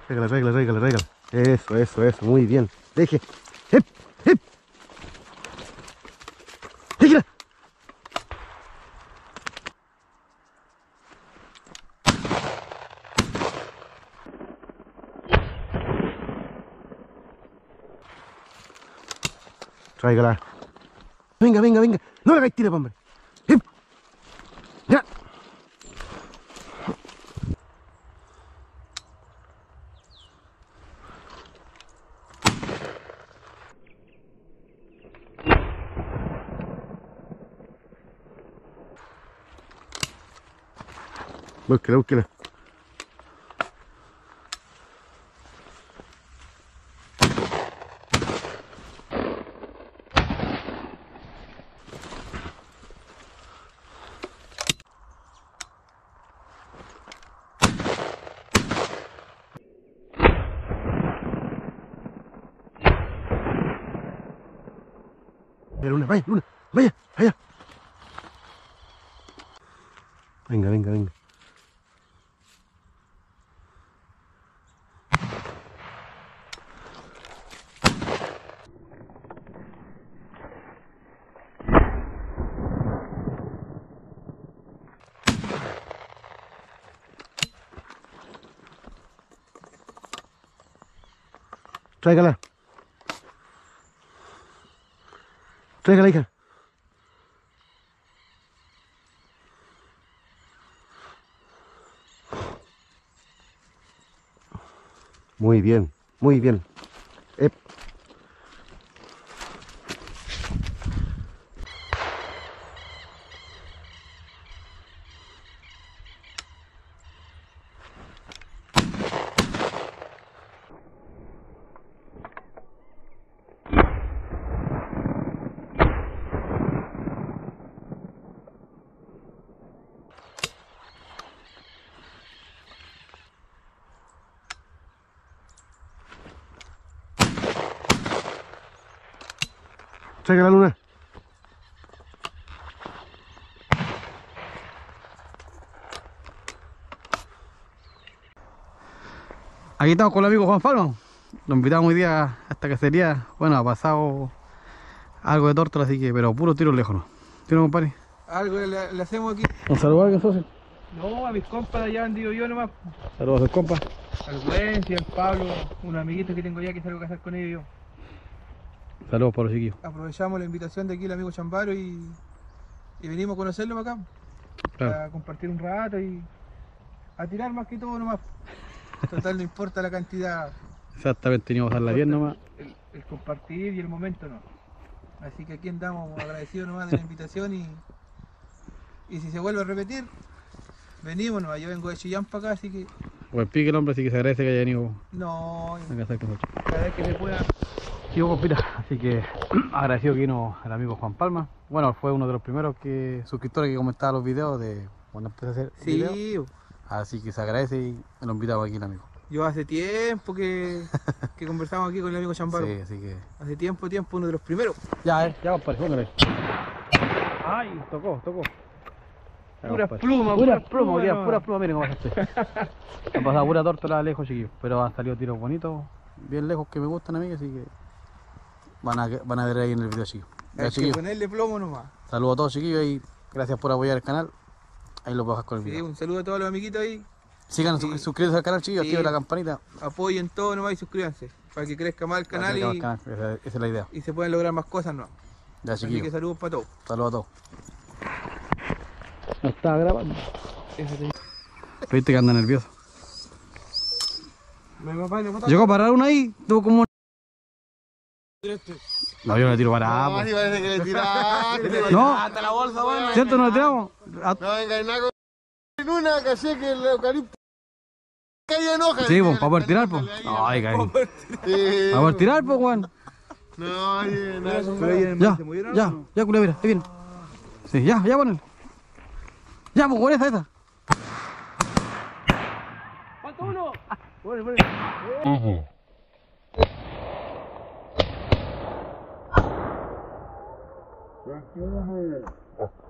Tráigala, tráigala, tráigala, tráigala. Eso, muy bien. Deje. ¡Hep! ¡Hep! ¡Déjala! Tráigala. Venga, venga, venga. No le hagáis tira, hombre. ¡Hep! ¡Ya! Búsquela, búsquela. Luna, vaya, Luna, vaya, allá. Venga, venga, venga. Tráigala. Tráigala, hija. Muy bien, muy bien. Ep. Tráigala, Luna. Aquí estamos con el amigo Juan Palma. Lo invitamos hoy día a esta cacería. Bueno, ha pasado algo de tórtola, así que, pero puro tiro lejos, ¿no? ¿Tiro, compadre? Algo le hacemos aquí. ¿Un saludo a alguien, socio? No, a mis compas de allá andido yo nomás. Saludos a sus compas. Al Güencio, al Pablo, un amiguito que tengo ya que salgo a cazar con ellos. Saludos para los chiquillos. Aprovechamos la invitación de aquí el amigo Chambaro y venimos a conocerlo para acá. Claro. A compartir un rato y a tirar más que todo nomás. Total, no importa la cantidad. Exactamente, teníamos que pasarla bien nomás. El compartir y el momento no. Así que aquí andamos agradecidos nomás de la invitación y si se vuelve a repetir, venimos nomás. Yo vengo de Chillán para acá, así que Buen pique el hombre, así que se agradece que haya venido no, a cazar con nosotros. cada vez que se pueda. Sí, compita, así que agradecido que vino el amigo Juan Palma. Bueno, fue uno de los primeros suscriptores que comentaba los videos de cuando empecé a hacer videos. Sí, Así que se agradece y lo invitamos aquí el amigo. yo hace tiempo que conversamos aquí con el amigo Chambaro. Sí, así que... Hace tiempo, uno de los primeros. Ya, compadre, póngale. Ay, tocó. Ya, Puras compadre. plumas, Puras plumas, plumas, no. puras plumas, miren cómo estoy. Han pasado pura tórtola lejos, chiquillos. Pero han salido tiros bonitos, bien lejos que me gustan a mí, así que van a ver ahí en el video, chiquillos. Ya, Hay que chiquillos. ponerle plomo nomás. Saludos a todos, chiquillos, y gracias por apoyar el canal. Ahí lo bajas con el Sí, video. un saludo a todos los amiguitos ahí. Sigan, Sí. suscríbanse al canal, chiquillos, Sí. activen la campanita. Apoyen todo nomás y suscríbanse. Para que crezca más el canal Para que crezca el canal, esa es la idea. y se puedan lograr más cosas, ¿no? Ya, Así que chiquillos. saludos para todos. Saludos a todos. No estaba grabando. Viste que anda nervioso. Llegó a parar uno ahí, tuvo como... No, yo no le tiro para No, si parece que le tiraste. No, Hasta la bolsa, bueno. ¿cierto? No le tiramos. No venga nada con una, caché que el eucalipto caía enoja. Sí, pues, para poder tirar, pues. Ay, caí. Sí. Para poder tirar, pues, weón. No, oye, nada. Ya, culo, mira, ahí viene. Sí, ya, ponelo. Ya, pues, weón, esa. ¡Falta uno!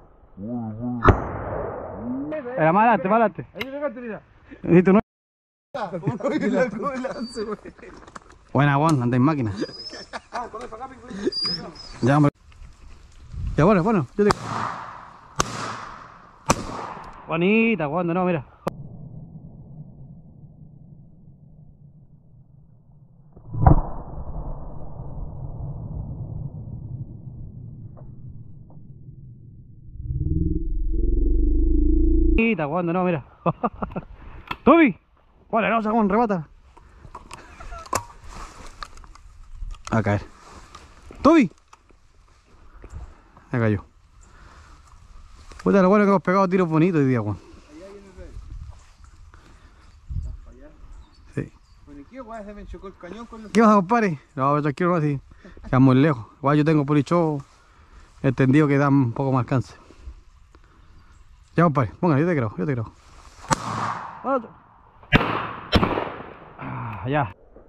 Era más adelante. Ahí llegaste, mira. Necesito Buena, Juan, anda en máquina. Ya, hombre. Ya, bueno, yo te... Bonita, Juan, no, mira. Bonita, Juan, no, mira. Toby, vale, no, Juan, rebata. A caer. Toby. Se cayó. Puta, lo bueno es que hemos pegado tiros bonitos hoy día, Juan. Sí. ¿Qué pasa, compadre? No, pero tranquilo, no, así. Quedamos muy lejos. Igual yo tengo policho entendido que dan un poco más alcance. Ya, compadre, póngale, yo te creo. Bueno, ya.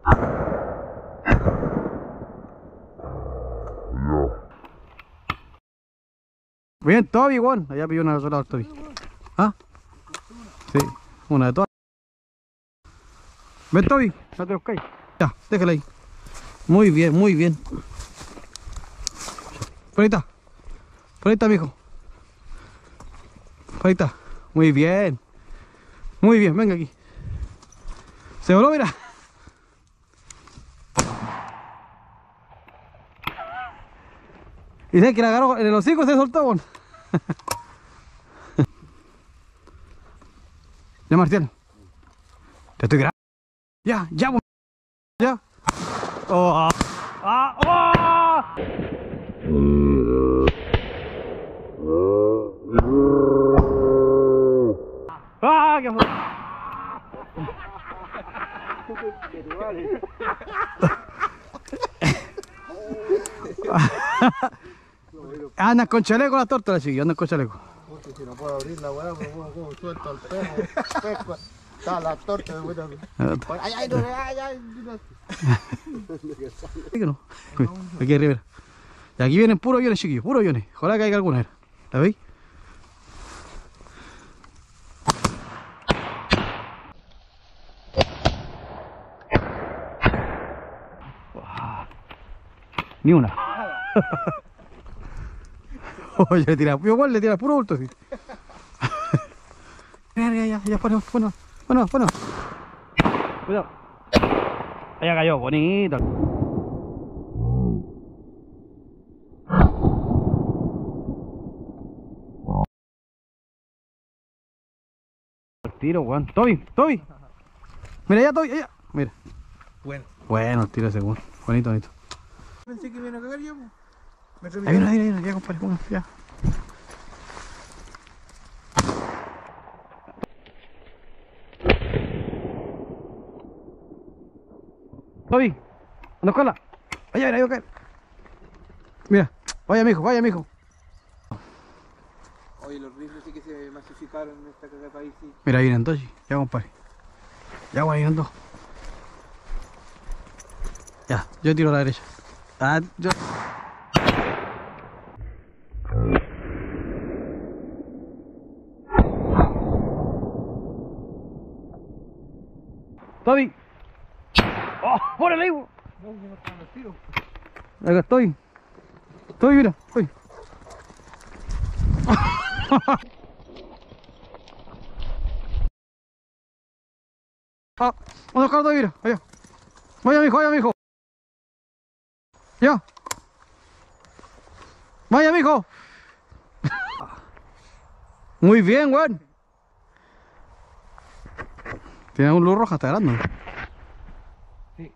Bien, Toby, Juan. Allá pilló una de los Toby. ¿Ah? Sí, una de todas. Ven, Toby, no te buscáis. Ya, déjala ahí. Muy bien, muy bien. Por ahí está, mijo. Por ahí está. Muy bien. Muy bien, venga aquí. Se voló, mira. Y sé que la agarró en el hocico y se soltó, Juan. Ya, Marcial. Te estoy grabando. Ya, Juan. Ya. Oh, qué fue. Andan con chaleco las tortas, chiquillos, andan con chaleco. Si no puedo abrir la weá, como suelto al perro. Está la torta de puta. Ay, no. Aquí arriba. Y aquí vienen puros aviones, chiquillos, puros aviones. Ojalá que caiga alguna. ¿La veis? Ni una. Oye, le tira puro bulto, sí. Ya, ponemos. Cuidado. Allá cayó, bonito. El tiro, weón. Toby. Mira, allá, Toby, allá. Mira. Bueno, el tiro ese, weón. Bonito. Pensé que me iban a cagar yo. Ahí viene, ya, compadre, ponga, ya. Toby, anda cola. Vaya, mira, yo caer. Mira, vaya, mijo. Oye, los rifles sí que se masificaron en esta caga de país, sí. Mira, vienen dos, ya, compadre. Ya, bueno, vienen dos. Ya, yo tiro a la derecha. Yo. Toby. ¡Oh! ¡Órale ahí! No, yo no estaba en los tiros. Acá estoy. Mira, estoy. Vamos a buscar mira, allá. Vaya, mijo. Ya. Vaya, mijo. Muy bien, weón. Tiene un luz roja, está grande, ¿no? Sí.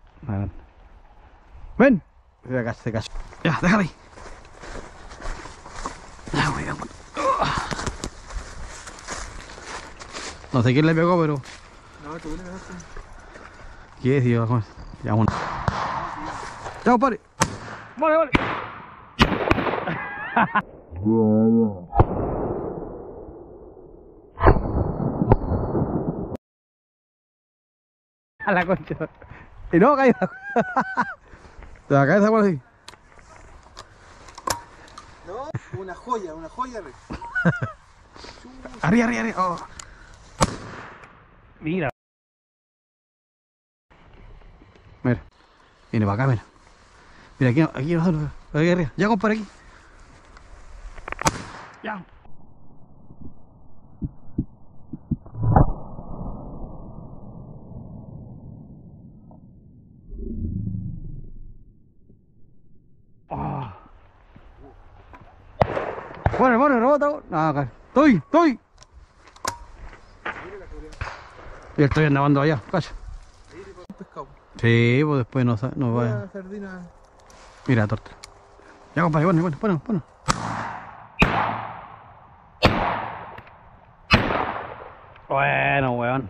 Ven. Se cayó. Ya, déjala ahí. Ya, weón. No sé quién le pegó, pero... No, tú le pegaste. ¿Qué es, tío? Ya, bueno. Ya, compadre. Vale. A la concha. Y no, cayó. Te va a caer esa bola así. No, una joya, Rick. Arriba. Oh. Mira. Mira. Viene para acá, mira. Mira, aquí nosotros. Aquí arriba. Ya, compadre, aquí. Ya. Oh. Bueno, rebota. No, acá. Estoy. Y estoy nadando allá, calla. Pescado. Sí, pues después no vaya. Una sardina. Mira, torta. Ya, compadre, bueno. Bueno, weón.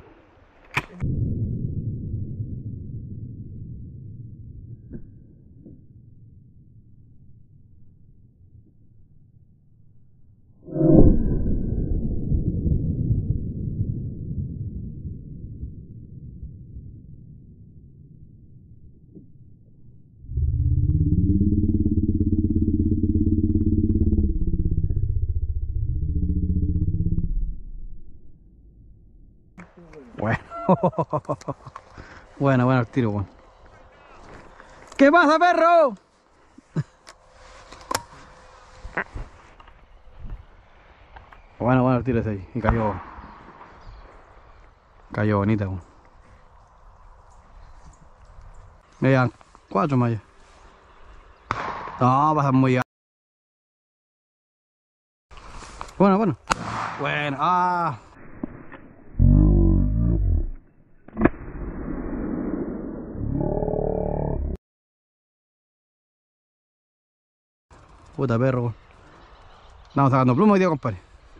Bueno. Bueno, el tiro, weón. ¿Qué pasa, perro? Bueno, el tiro ese ahí. Y cayó. Cayó bonita, weón. Me llevan 4 mallas. No, pasan muy alto. Bueno. Bueno, Puta perro, weón. Estamos sacando pluma hoy día, compadre.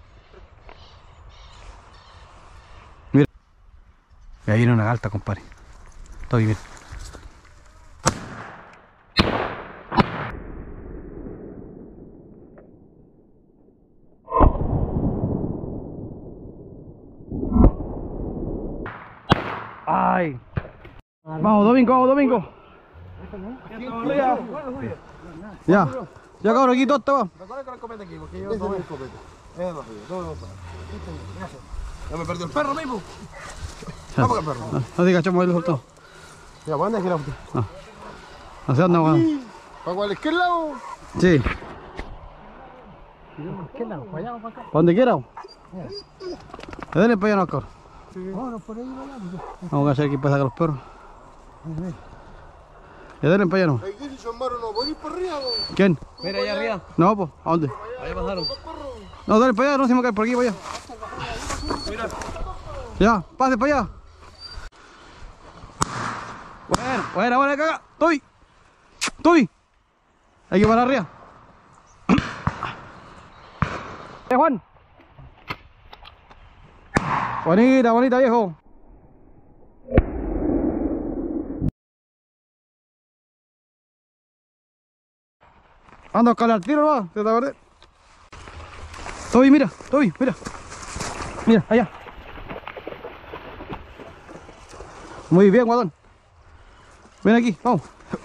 Mira. Y ahí viene una galta, compadre. Estoy bien. Ay. Vamos, Domingo. Ya cabrón, aquí todo está, va. Recuerda que la copeta aquí, porque yo tomé el copete. Ya me perdió el perro mismo. Vamos con el perro. No te cachamos el soltado. Ya, ¿para dónde es que la No. ¿Hacia dónde, weón? ¿Para cuál izquierda lado? Sí. ¿Para allá o para acá? ¿Para donde quiera? Denle para allá, no, cabrón. Bueno, por ahí vamos. Vamos a hacer aquí para sacar los perros. Ya denle para allá, no. Ay, ¿qué si son maros no? ¿Por ir para arriba? ¿Quién? Mira allá arriba. No, pues, ¿a dónde? Allá pasaron. No, dale para allá, no se me cae por aquí, para allá. Mira. Ya, pase para allá. Bueno, caga. Estoy. Hay que parar arriba. Juan. Bonita, viejo. Anda a escalar el tiro, ¿no? ¿Te acordé? Mira. Mira, allá. Muy bien, guadón. Ven aquí, vamos.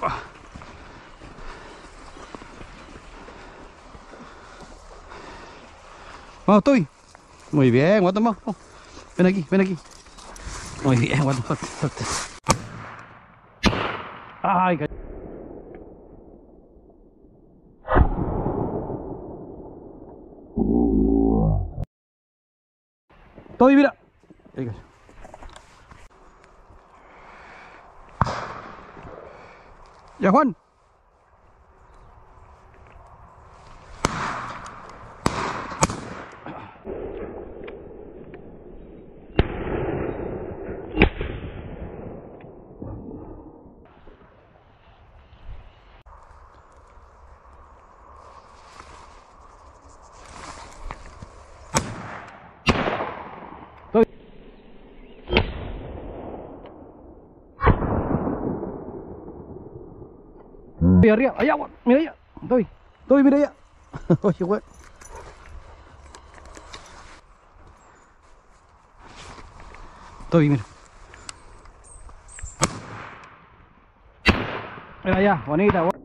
Vamos, Toby. Muy bien, guatón, vamos. Ven aquí. Muy bien, guatón, suerte. Ay, Toby, mira. Ahí cayó. Ya, Juan. Toby arriba, allá, Juan. Mira allá. Toby, mira allá. Oye, Juan. Toby, mira. Mira allá, bonita, Juan.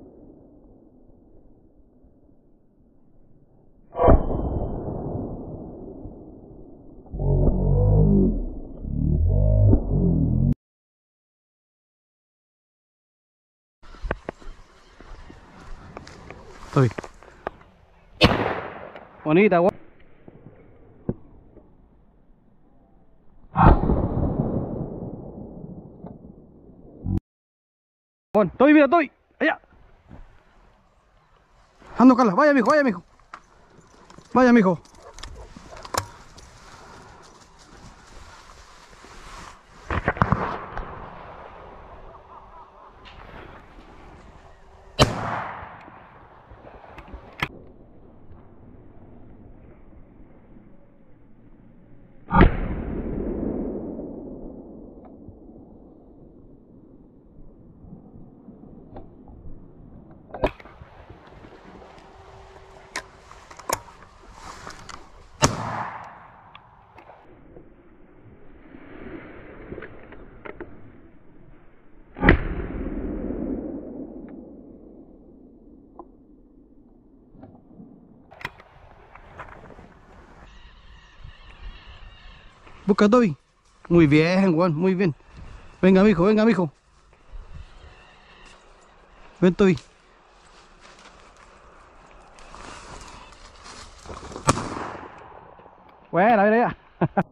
Estoy. Bonita, guay. Bueno, estoy, mira, estoy. Allá. Ando, Carla. Vaya, mijo, vaya, mijo. Vaya, mijo. Busca, Toby. Muy bien, Juan, muy bien. Venga, mijo, venga, mijo. Ven, Toby. Bueno, mira ya.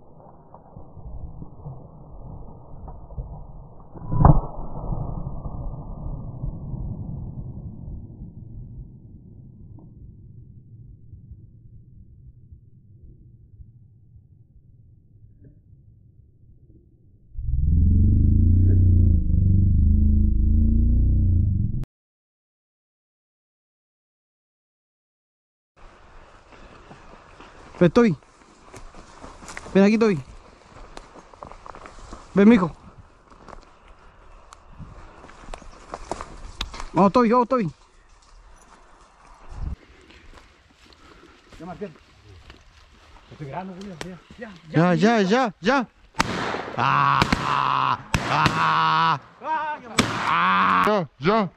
Ven, Toby. Ven aquí, Toby. Ven, mijo. Vamos, Toby, vamos, Toby. Ya, Martín. Estoy grabando, ya. Ah, Ya.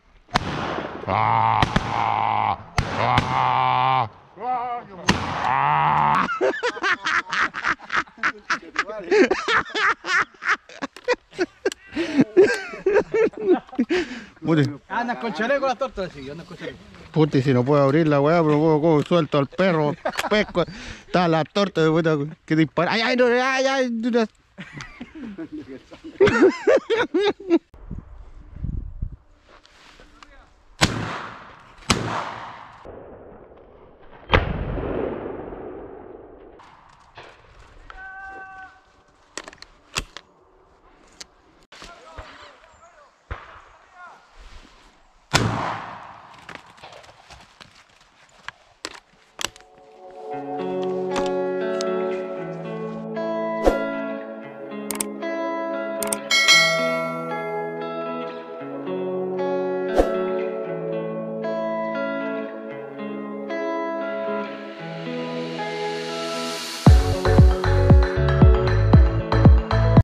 Andas con chaleco las tortas, sí, andas con chaleco. Puta, y si no puedo abrir la weá, pero como suelto al perro, pesco, está la torta de puta que dispara. ¡Ay, no!